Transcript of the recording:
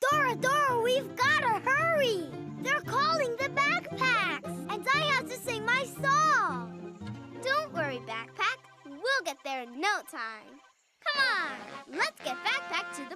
Dora, we've gotta hurry! They're calling the backpacks, and I have to sing my song. Don't worry, Backpack. We'll get there in no time. Come on, let's get Backpack to